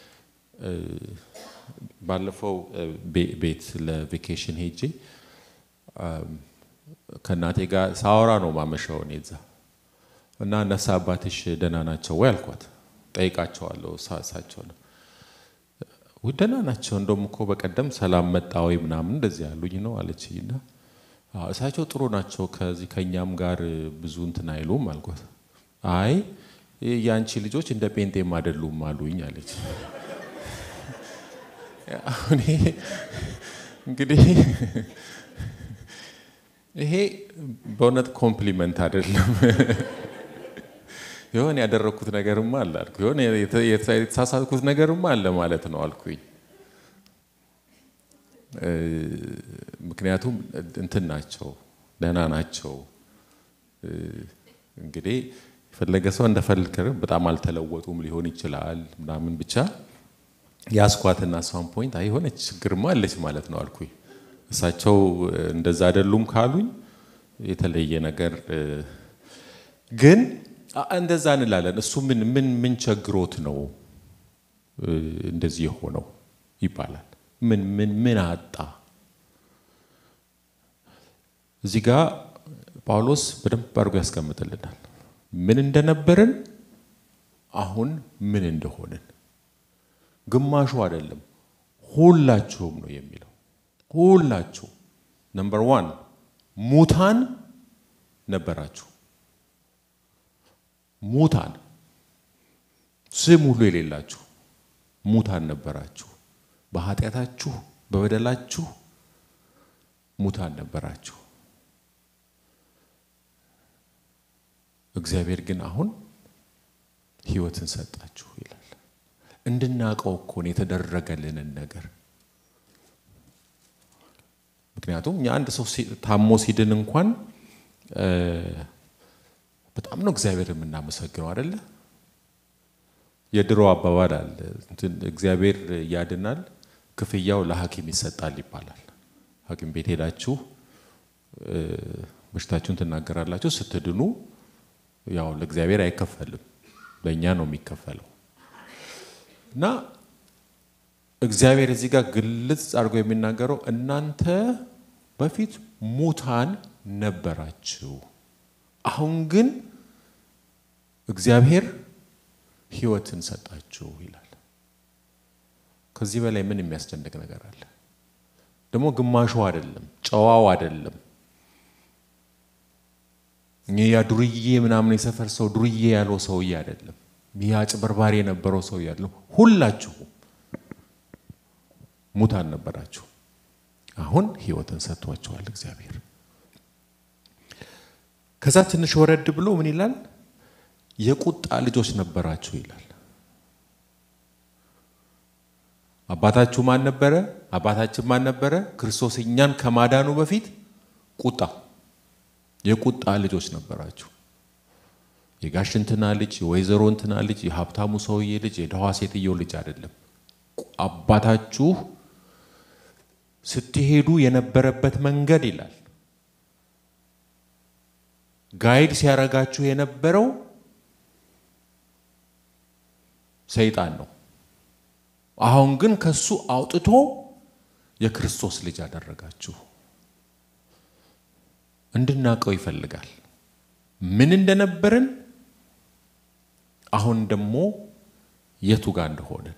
ባለፈው ቤት ለቬኬሽን ሄጄ ከናቴ ጋር ሳወራ ነው ማመሻው እዛ እና ነፍስ አባትሽ ደህና ናቸው ወይ አልኳት ጠይቃቸዋለሁ ሳሳቸው ነው ወደና ናቸው እንደውም እኮ በቀደም ሰላም መጣ ወይ ምናምን እንደዚህ ያሉኝ ነው አለችኝና እሳቸው ጥሩ ናቸው ከዚህ ከኛም ጋር ብዙ እንትን አይሉም አልኳት አይ ያንቺ ልጆች እንደ ጴንጤም አይደሉም አሉኝ አለች እንግዲህ ይሄ በእውነት ኮምፕሊመንት አይደለም የሆነ ያደረኩት ነገርማ አለ አልኩ የሆነ የተሳሳትኩት ነገርማ አለ ማለት ነው አልኩኝ ምክንያቱም እንትን ናቸው ደህና ናቸው እንግዲህ ፈለገ ሰው እንደፈልከረ በጣም አልተለወጡም ሊሆን ይችላል ምናምን ብቻ ያስኳትና ሳም ፖይንት አይሆነ ችግርማ አለች ማለት ነው አልኩኝ እሳቸው እንደዛ አይደሉም ካሉኝ የተለየ ነገር ግን እንደዛ እንላለን እሱ ምን ቸግሮት ነው እንደዚህ ሆነው ይባላል ምን አጣ እዚህ ጋር ጳውሎስ በደንብ አድርጎ ያስቀምጥልናል ምን እንደነበርን አሁን ምን እንደሆነን ግማሹ አይደለም ሁላችሁም ነው የሚለው ሁላችሁ ነምበር 1 ሙታን ነበራችሁ ሙታን ስም ሁሉ የሌላችሁ ሙታን ነበራችሁ በኃጢአታችሁ በበደላችሁ ሙታን ነበራችሁ እግዚአብሔር ግን አሁን ሕይወትን ሰጣችሁ ይላል እንድናቀው እኮ ነው የተደረገልን ነገር ምክንያቱም አንድ ሰው ታሞ ሲድን እንኳን በጣም ነው እግዚአብሔር የምናመሰግነው አይደለ የድሮ አባባል አለ እግዚአብሔር ያድናል ክፍያው ለሐኪም ይሰጣል ይባላል ሐኪም ቤት ሄዳችሁ በሽታችሁን ተናገራላችሁ ስትድኑ ያው ለእግዚአብሔር አይከፈልም ለኛ ነው የሚከፈለው እና እግዚአብሔር እዚህ ጋር ግልጽ አድርጎ የሚናገረው እናንተ በፊት ሙታን ነበራችሁ አሁን ግን እግዚአብሔር ሕይወትን ሰጣችሁ ይላል ከዚህ በላይ ምን የሚያስጨንቅ ነገር አለ ደግሞ ግማሹ አይደለም ጨዋው አይደለም ያ ዱርዬ ምናምን የሰፈር ሰው ዱርዬ ያለው ሰውዬ አይደለም ያ ጭበርባሪ የነበረው ሰው ያለው ሁላችሁ ሙታን ነበራችሁ አሁን ሕይወትን ሰጥቷችኋል እግዚአብሔር ከዛ ትንሽ ወረድ ብሎ ምን ይላል የቁጣ ልጆች ነበራችሁ ይላል አባታችሁ ማን ነበረ አባታችን ማን ነበረ ክርስቶስ እኛን ከማዳኑ በፊት ቁጣ የቁጣ ልጆች ነበራችሁ የጋሽንትና ልጅ የወይዘሮንትና ልጅ የሀብታሙ ሰውዬ ልጅ የደሃ ሴትየው ልጅ አይደለም አባታችሁ ስትሄዱ የነበረበት መንገድ ይላል ጋይድ ሲያረጋችሁ የነበረው ሰይጣን ነው አሁን ግን ከሱ አውጥቶ የክርስቶስ ልጅ አደረጋችሁ እንድናቀው ይፈልጋል ምን እንደነበርን አሁን ደግሞ የቱ ጋር እንደሆነን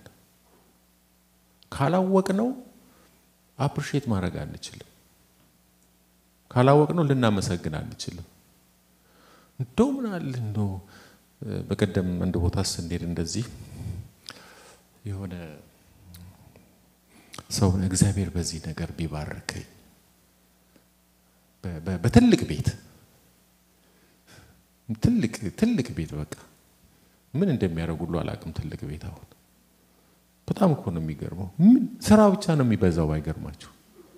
ካላወቅነው አፕሪሺየት ማድረግ አንችልም ካላወቅነው ልናመሰግን አንችልም እንደው ምን አለ እንደው በቀደም አንድ ቦታ ስንሄድ እንደዚህ የሆነ ሰው እግዚአብሔር በዚህ ነገር ቢባርከኝ በትልቅ ቤት ትልቅ ቤት በቃ ምን እንደሚያደርጉሉ አላቅም ትልቅ ቤት አሁን በጣም እኮ ነው የሚገርመው ምን ስራ ብቻ ነው የሚበዛው ባይገርማችሁ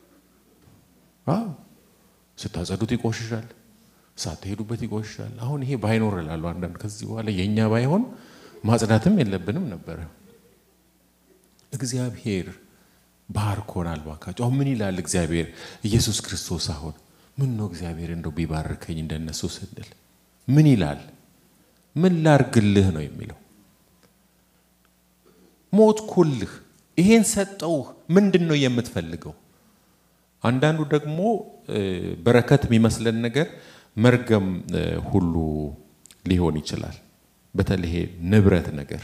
ስታጸዱት ይቆሽሻል ሳትሄዱበት ይቆሽሻል አሁን ይሄ ባይኖር ይላሉ አንዳንድ ከዚህ በኋላ የኛ ባይሆን ማጽዳትም የለብንም ነበር እግዚአብሔር ባርኮናል ባካችሁ አሁን ምን ይላል እግዚአብሔር ኢየሱስ ክርስቶስ አሁን ምን ነው እግዚአብሔር እንደው ቢባርከኝ እንደነሱ ስንል ምን ይላል ምን ላርግልህ ነው የሚለው ሞት ኩልህ ይሄን ሰጠው ምንድነው የምትፈልገው አንዳንዱ ደግሞ በረከት የሚመስለን ነገር መርገም ሁሉ ሊሆን ይችላል በተለይ ንብረት ነገር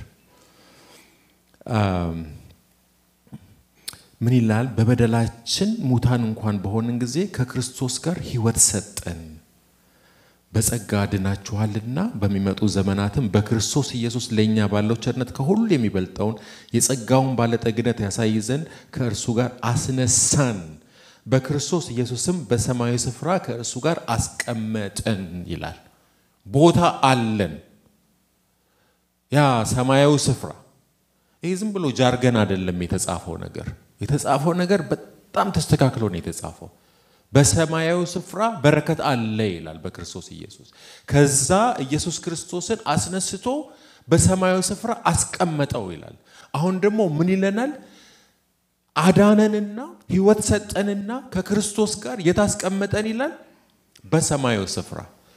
ምን ይላል በበደላችን ሙታን እንኳን በሆነን ጊዜ ከክርስቶስ ጋር ሕይወት ሰጠን በጸጋ ድናችኋልና በሚመጡ ዘመናትም በክርስቶስ ኢየሱስ ለኛ ባለው ቸርነት ከሁሉ የሚበልጠውን የጸጋውን ባለጠግነት ያሳይ ዘንድ ከእርሱ ጋር አስነሳን በክርስቶስ ኢየሱስም በሰማያዊ ስፍራ ከእርሱ ጋር አስቀመጠን ይላል ቦታ አለን ያ ሰማያዊ ስፍራ ይሄ ዝም ብሎ ጃርገን አይደለም የተጻፈው ነገር በጣም ተስተካክሎ ነው የተጻፈው በሰማያዊ ስፍራ በረከት አለ ይላል በክርስቶስ ኢየሱስ ከዛ ኢየሱስ ክርስቶስን አስነስቶ በሰማያዊ ስፍራ አስቀመጠው ይላል አሁን ደግሞ ምን ይለናል አዳነንና ሕይወት ሰጠንና ከክርስቶስ ጋር የታስቀመጠን ይላል በሰማያዊ ስፍራ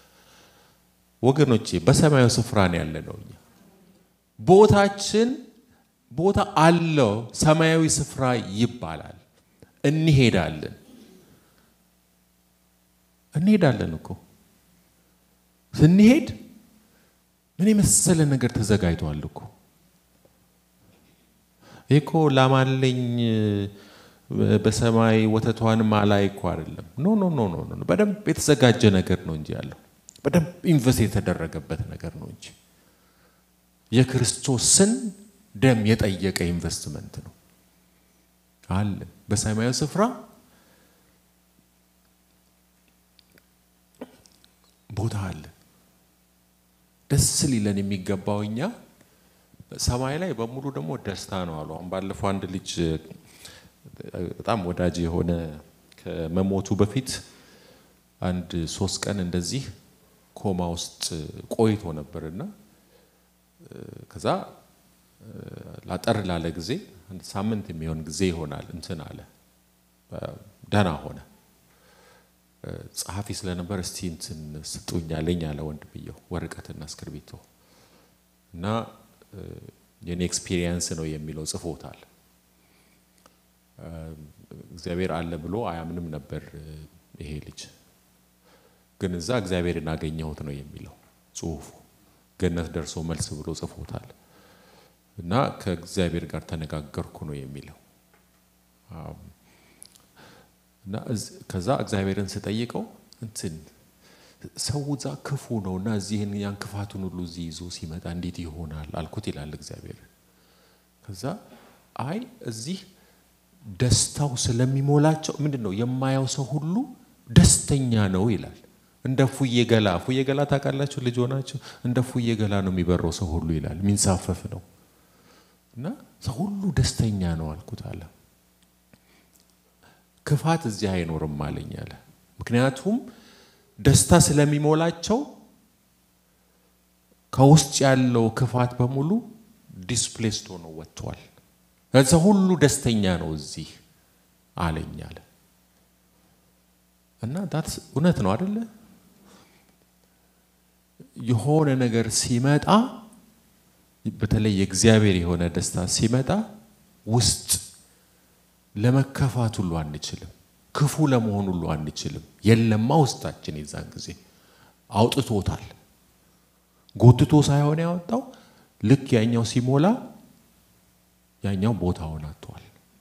ወገኖቼ በሰማያዊ ስፍራ ነው ያለነው ቦታችን ቦታ አለው ሰማያዊ ስፍራ ይባላል እንሄዳለን እኮ ስንሄድ ምን የመሰለ ነገር ተዘጋጅቷል እኮ እኮ ላማለኝ በሰማይ ወተቷን ማላይ እኮ አይደለም ኖ በደንብ የተዘጋጀ ነገር ነው እንጂ ያለው በደንብ ኢንቨስት የተደረገበት ነገር ነው እንጂ የክርስቶስን ደም የጠየቀ ኢንቨስትመንት ነው አለ በሰማያዊ ስፍራ ቦታ አለ ደስ ሊለን የሚገባውኛ ሰማይ ላይ በሙሉ ደግሞ ደስታ ነው አሉ አሁን ባለፈው አንድ ልጅ በጣም ወዳጅ የሆነ ከመሞቱ በፊት አንድ 3 ቀን እንደዚህ ኮማ ውስጥ ቆይቶ ነበርና ከዛ ላጠር ላለ ጊዜ አንድ ሳምንት የሚሆን ጊዜ ይሆናል እንትን አለ ደና ሆነ ጻፊ ስለነበር እስቲ እንትን ስጡኛለኝ አለ ወንድምየው ወረቀትና እስክሪብቶ እና የኔ ኤክስፒሪየንስ ነው የሚለው ጽፎታል እግዚአብሔር አለ ብሎ አያምንም ነበር ይሄ ልጅ ግን እዛ እግዚአብሔርን አገኘሁት ነው የሚለው ጽሁፉ ገነት ደርሶ መልስ ብሎ ጽፎታል እና ከእግዚአብሔር ጋር ተነጋገርኩ ነው የሚለው እና ከዛ እግዚአብሔርን ስጠይቀው እንትን ሰውዛ ክፉ ነውና እዚህን ያን ክፋቱን ሁሉ ይዞ ሲመጣ እንዴት ይሆናል አልኩት ይላል እግዚአብሔር ከዛ አይ እዚህ ደስታው ስለሚሞላቸው ምንድነው የማያው ሰው ሁሉ ደስተኛ ነው ይላል እንደ ፉዬ ገላ ታቃላችሁ ልጅ ሆናችሁ እንደ ፉዬ ገላ ነው የሚበረው ሰው ሁሉ ይላል ሚንሳፈፍ ነው እና ሰው ሁሉ ደስተኛ ነው አልኩት አለ ክፋት እዚህ አይኖርም ማለኝ አለ ምክንያቱም ደስታ ስለሚሞላቸው ከውስጥ ያለው ክፋት በሙሉ ዲስፕሌስድ ሆኖ ወጥቷል ሰው ሁሉ ደስተኛ ነው እዚህ አለኝ አለ እና ዳት እውነት ነው አይደለ የሆነ ነገር ሲመጣ በተለይ የእግዚአብሔር የሆነ ደስታ ሲመጣ ውስጥ ለመከፋት ሁሉ አንችልም ክፉ ለመሆን ሁሉ አንችልም የለማ ውስጣችን ይዛን ጊዜ አውጥቶታል ጎትቶ ሳይሆን ያወጣው ልክ ያኛው ሲሞላ ያኛው ቦታውን አጥቷል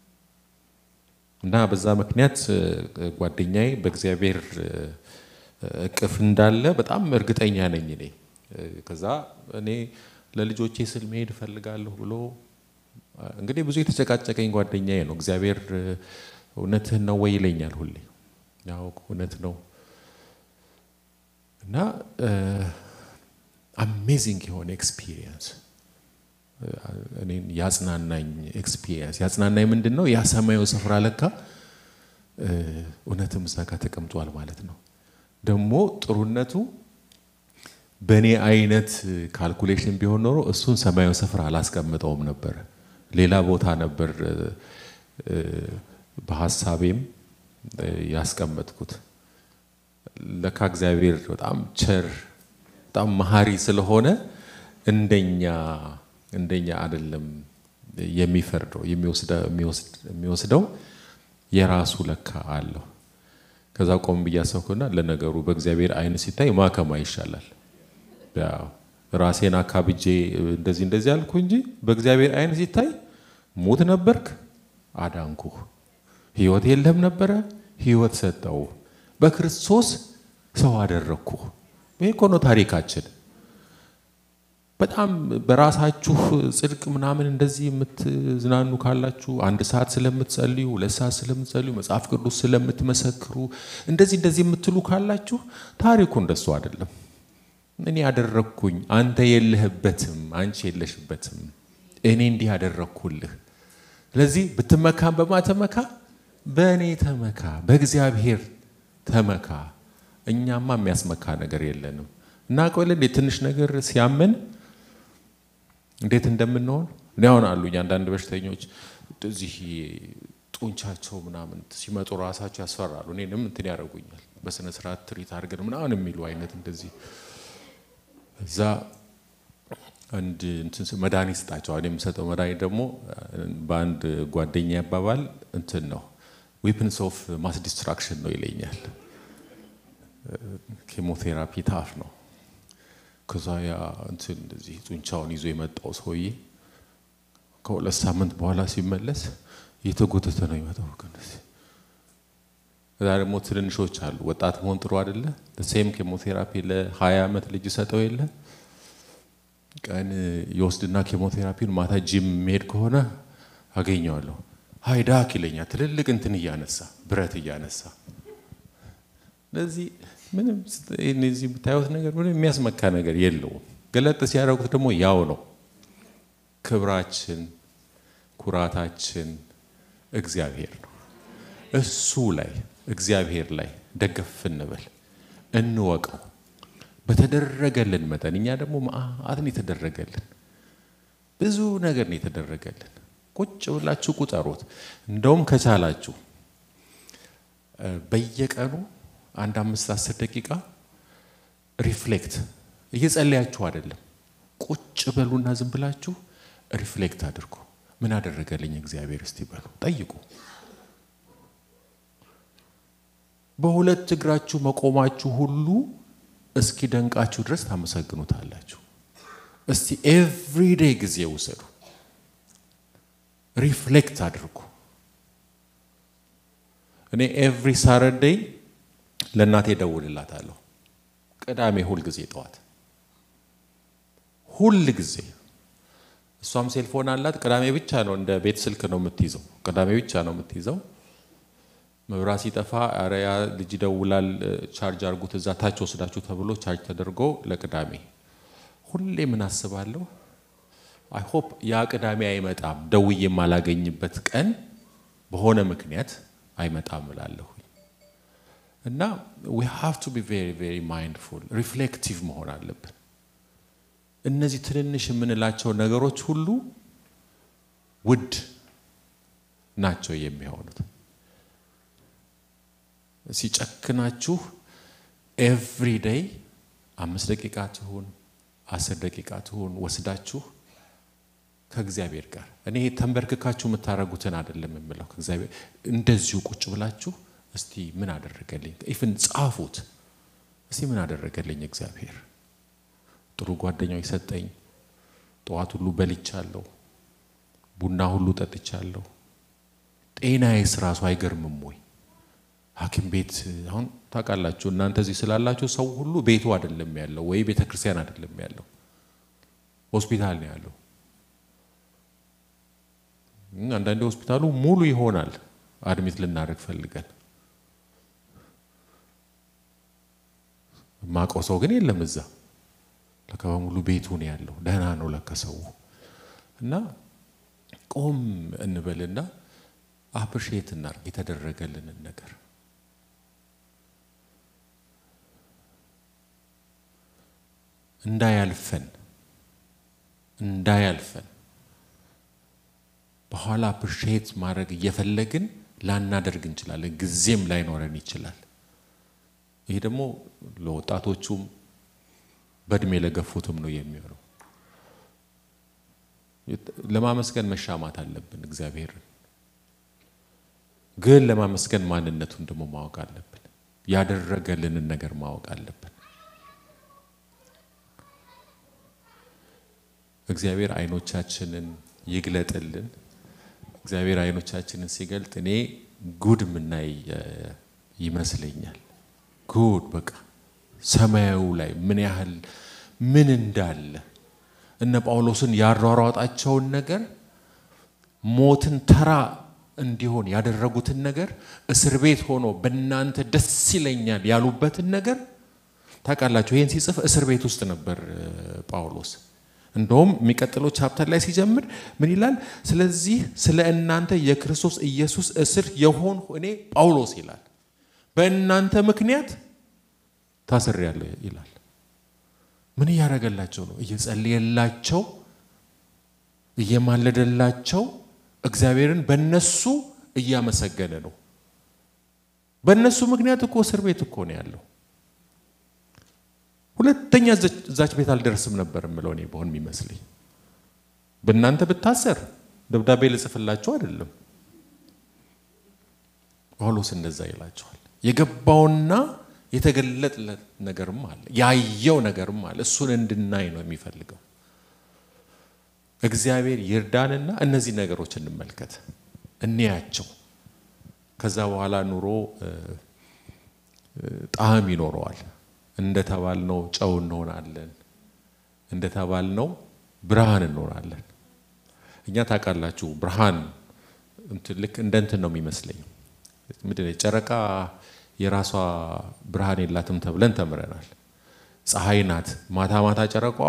እና በዛ ምክንያት ጓደኛዬ በእግዚአብሔር እቅፍ እንዳለ በጣም እርግጠኛ ነኝ እኔ ከዛ እኔ ለልጆቼ ስል መሄድ ፈልጋለሁ ብሎ እንግዲህ ብዙ የተጨቃጨቀኝ ጓደኛዬ ነው እግዚአብሔር እውነትህ ነው ወይ ይለኛል ሁሌ ያው እውነት ነው እና አሜዚንግ የሆነ ኤክስፒሪየንስ እኔን ያጽናናኝ ኤክስፒሪየንስ ያጽናናኝ ምንድነው ያ ሰማዩ ስፍራ ለካ እውነትም እዛ ጋር ተቀምጧል ማለት ነው ደግሞ ጥሩነቱ በኔ አይነት ካልኩሌሽን ቢሆን ኖሮ እሱን ሰማዩ ስፍራ አላስቀምጠውም ነበር ሌላ ቦታ ነበር በሐሳቤም ያስቀመጥኩት ለካ እግዚአብሔር በጣም ቸር በጣም መሐሪ ስለሆነ እንደኛ አይደለም የሚፈርደው የሚወስደው የራሱ ለካ አለው ከዛ ቆም በያሰብኩና ለነገሩ በእግዚአብሔር አይን ሲታይ ማከማ ይሻላል ያው ራሴን አካብጄ እንደዚህ አልኩ እንጂ በእግዚአብሔር አይን ሲታይ ሞት ነበርክ አዳንኩ ህይወት የለም ነበር ህይወት ሰጠው በክርስቶስ ሰው አደረኩ በእኮ ነው ታሪካችን በጣም በራሳችሁ ጽድቅ ምናምን እንደዚህ የምትዝናኑ ካላችሁ 1 ሰዓት ስለምትጸልዩ 2 ሰዓት ስለምትጸልዩ መጽሐፍ ቅዱስ ስለምትመሰክሩ እንደዚህ የምትሉ ካላችሁ ታሪኩ እንደሱ አይደለም እኔ ያደረኩኝ አንተ የለህበትም አንቺ የለሽበትም እኔ እንዲህ ያደረኩልህ ስለዚህ ብትመካም በማተመካ በእኔ ተመካ በእግዚአብሔር ተመካ እኛማ የሚያስመካ ነገር የለንም እና ቆይለን የትንሽ ነገር ሲያመን እንዴት እንደምንሆን ነው አሉኝ አንዳንድ በሽተኞች እዚህ ጡንቻቸው ምናምን ሲመጡ ራሳቸው ያስፈራሉ እኔንም እንትን ያረጉኛል በስነ ስርዓት ትሪት አድርገን ምናምን የሚሉ አይነት እንደዚህ እዛ አንድ እንትን መድኃኒት ስጣቸው እኔም ሰጠው መድኃኒት ደግሞ በአንድ ጓደኛ ያባባል እንትን ነው weapons of mass destruction ነው ይለኛል ኬሞቴራፒ ታፍ ነው ከዛ ያ እንትን እንደዚህ ጡንቻውን ይዞ የመጣው ሰውዬ ከሁለት ሳምንት በኋላ ሲመለስ የተጎተተ ነው የመጣው ከነዚህ እዛ ደግሞ ትንንሾች አሉ ወጣት መሆን ጥሩ አይደለ ለሴም ኬሞቴራፒ ለ20 አመት ልጅ ሰጠው የለ ቀን ይወስድና ኬሞቴራፒን ማታ ጂም መሄድ ከሆነ አገኘዋለሁ ሃይዳክ ይለኛል ትልልቅ እንትን ያነሳ ብረት ያነሳ ለዚህ ምንም እነዚህ ብታዩት ነገር ምንም የሚያስመካ ነገር የለውም ገለጥ ሲያደርጉት ደግሞ ያው ነው ክብራችን ኩራታችን እግዚአብሔር ነው እሱ ላይ እግዚአብሔር ላይ ደገፍ እንበል እንወቀው በተደረገልን መጠን እኛ ደግሞ ማአትን የተደረገልን ብዙ ነገር ነው የተደረገልን ቁጭ ብላችሁ ቁጠሩት እንደውም ከቻላችሁ በየቀኑ አንድ 5-10 ደቂቃ ሪፍሌክት እየጸለያችሁ አይደለም ቁጭ በሉና ዝም ብላችሁ ሪፍሌክት አድርጉ ምን አደረገልኝ እግዚአብሔር እስቲ በሉ ጠይቁ በሁለት እግራችሁ መቆማችሁ ሁሉ እስኪ ደንቃችሁ ድረስ ታመሰግኑታላችሁ እስቲ ኤቭሪ ዴይ ጊዜ ወሰዱ ሪፍሌክት አድርጉ እኔ ኤቭሪ ሳተርዴይ ለናቴ ደውልላታለሁ ቅዳሜ ሁሉ ጊዜ ጠዋት ሁሉ ጊዜ እሷም ሴልፎን አላት ቅዳሜ ብቻ ነው እንደ ቤት ስልክ ነው የምትይዘው ቅዳሜ ብቻ ነው የምትይዘው መብራት ሲጠፋ አረያ ልጅ ደውላል ቻርጅ አርጉት እዛ ታች ወስዳችሁ ተብሎ ቻርጅ ተደርጎ ለቅዳሜ ሁሌ ምን አስባለሁ አይ ሆፕ ያ ቅዳሜ አይመጣም ደውዬ ማላገኝበት ቀን በሆነ ምክንያት አይመጣም እላለሁ እና we have to be very very mindful reflective መሆን አለብን እነዚህ ትንንሽ የምንላቸው ነገሮች ሁሉ ውድ ናቸው የሚሆኑት ሲጨክናችሁ ኤቭሪ ዴይ 5 ደቂቃ ትሁን 10 ደቂቃ ትሁን ወስዳችሁ ከእግዚአብሔር ጋር እኔ ተንበርክካችሁ መታረጉትን አይደለም የምለው ከእግዚአብሔር እንደዚሁ ቁጭ ብላችሁ እስቲ ምን አደረገልኝ ኢቭን ጻፉት እስቲ ምን አደረገልኝ እግዚአብሔር ጥሩ ጓደኛው ይሰጠኝ ጧት ሁሉ በልቻለሁ ቡና ሁሉ ጠጥቻለሁ ጤናዬስ ራሱ አይገርምም ወይ ሐኪም ቤት አሁን ታውቃላችሁ እናንተ እዚህ ስላላችሁ ሰው ሁሉ ቤቱ አይደለም ያለው ወይ ቤተክርስቲያን አይደለም ያለው ሆስፒታል ነው ያለው አንዳንዴ ሆስፒታሉ ሙሉ ይሆናል አድሚት ልናደርግ ፈልገን ማቆሰው ግን የለም እዛ ለካው ሙሉ ቤቱ ነው ያለው ደህና ነው ለከሰው እና ቆም እንበልና አፕሪሺየት እናርግ የተደረገልን ነገር እንዳያልፈን በኋላ አፕሪሺየት ማድረግ እየፈለግን ላናደርግ እንችላለን ጊዜም ላይኖረን ይችላል ይሄ ደግሞ ለወጣቶቹም በእድሜ ለገፉትም ነው የሚሆነው ለማመስገን መሻማት አለብን እግዚአብሔርን ግን ለማመስገን ማንነቱን ደግሞ ማወቅ አለብን ያደረገልን ነገር ማወቅ አለብን እግዚአብሔር አይኖቻችንን ይግለጥልን እግዚአብሔር አይኖቻችንን ሲገልጥ እኔ ጉድ ምናይ ይመስለኛል ጉድ በቃ ሰማያው ላይ ምን ያህል ምን እንዳለ እነ ጳውሎስን ያሯሯጣቸው ነገር ሞትን ተራ እንዲሆን ያደረጉትን ነገር እስር ቤት ሆኖ በእናንተ ደስ ይለኛል ያሉበትን ነገር ታውቃላችሁ ይሄን ሲጽፍ እስር ቤት ውስጥ ነበር ጳውሎስ እንደውም የሚቀጥለው ቻፕተር ላይ ሲጀምር ምን ይላል ስለዚህ ስለ እናንተ የክርስቶስ ኢየሱስ እስር የሆን እኔ ጳውሎስ ይላል በእናንተ ምክንያት ታስሬያለሁ ይላል ምን ያረጋላቸው ነው እየጸለየላቸው እየማለደላቸው እግዚአብሔርን በእነሱ እያመሰገነ ነው በእነሱ ምክንያት እኮ እስር ቤት እኮ ነው ያለው ሁለተኛ እዛች ቤት አልደረስም ነበር ምለው እኔ በሆን የሚመስልኝ በእናንተ ብታሰር ደብዳቤ ልጽፍላችሁ አይደለም ጳውሎስ እንደዛ ይላቸዋል የገባውና የተገለጠለት ነገርም አለ ያየው ነገርም አለ እሱን እንድናይ ነው የሚፈልገው እግዚአብሔር ይርዳንና እነዚህ ነገሮች እንመልከት እንያቸው ከዛ በኋላ ኑሮ ጣዕም ይኖረዋል እንደተባልነው ጨው እንሆናለን እንደተባልነው ብርሃን እንሆናለን እኛ ታውቃላችሁ ብርሃን ልክ እንደንትን ነው የሚመስለኝ ምንድነው ጨረቃ የራሷ ብርሃን የላትም ተብለን ተምረናል ፀሐይ ናት ማታ ማታ ጨረቃዋ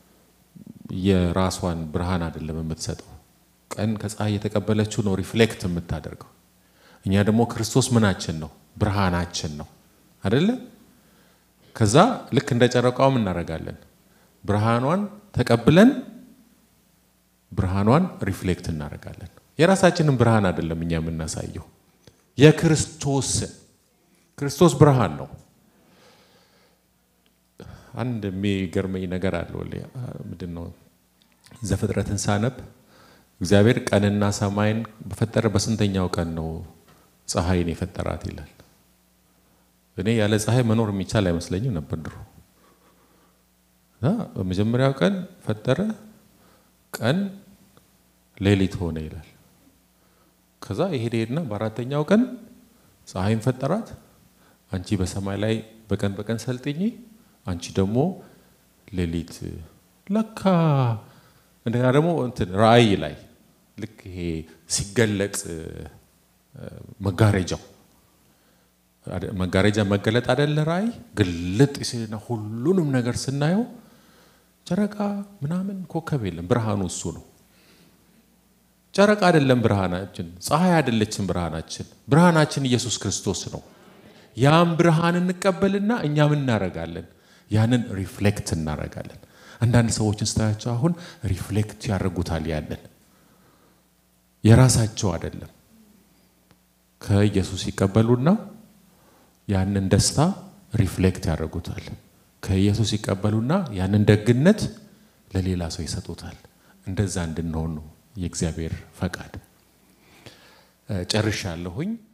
የራሷን ብርሃን አይደለም የምትሰጠው ቀን ከፀሐይ የተቀበለችው ነው ሪፍሌክት የምታደርገው እኛ ደግሞ ክርስቶስ ምናችን ነው ብርሃናችን ነው አይደለ ከዛ ልክ እንደ ጨረቃው ምን እናረጋለን ብርሃኗን ተቀብለን ብርሃኗን ሪፍሌክት እናረጋለን የራሳችንን ብርሃን አይደለም እኛ የምናሳየው የክርስቶስ ብርሃን ነው አንድ የሚገርመኝ ነገር አለው ምንድነው ዘፍጥረትን ሳነብ እግዚአብሔር ቀንና ሰማይን በፈጠረ በስንተኛው ቀን ነው ፀሐይን የፈጠራት ይላል እኔ ያለ ፀሐይ መኖር የሚቻል አይመስለኝም ነበር ድሮ በመጀመሪያው ቀን ፈጠረ ቀን ሌሊት ሆነ ይላል ከዛ ይሄድና በአራተኛው ቀን ፀሐይን ፈጠራት አንቺ በሰማይ ላይ በቀን ሰልጥኝ አንቺ ደግሞ ሌሊት ለካ እንደና ደግሞ እንትን ራእይ ላይ ልክ ይሄ ሲገለጽ መጋረጃ መገለጥ አይደለ ራእይ ግልጥ ሲልና ሁሉንም ነገር ስናየው ጨረቃ ምናምን ኮከብ የለም ብርሃኑ እሱ ነው ጨረቃ አይደለም ብርሃናችን ፀሐይ አይደለችም ብርሃናችን ኢየሱስ ክርስቶስ ነው ያን ብርሃን እንቀበልና እኛ ምን እናረጋለን ያንን ሪፍሌክት እናረጋለን አንዳንድ ሰዎችን ስታያቸው አሁን ሪፍሌክት ያደርጉታል ያንን የራሳቸው አይደለም ከኢየሱስ ይቀበሉና ያንን ደስታ ሪፍሌክት ያደርጉታል ከኢየሱስ ይቀበሉና ያንን ደግነት ለሌላ ሰው ይሰጡታል እንደዛ እንድንሆን ነው የእግዚአብሔር ፈቃድ ጨርሻለሁኝ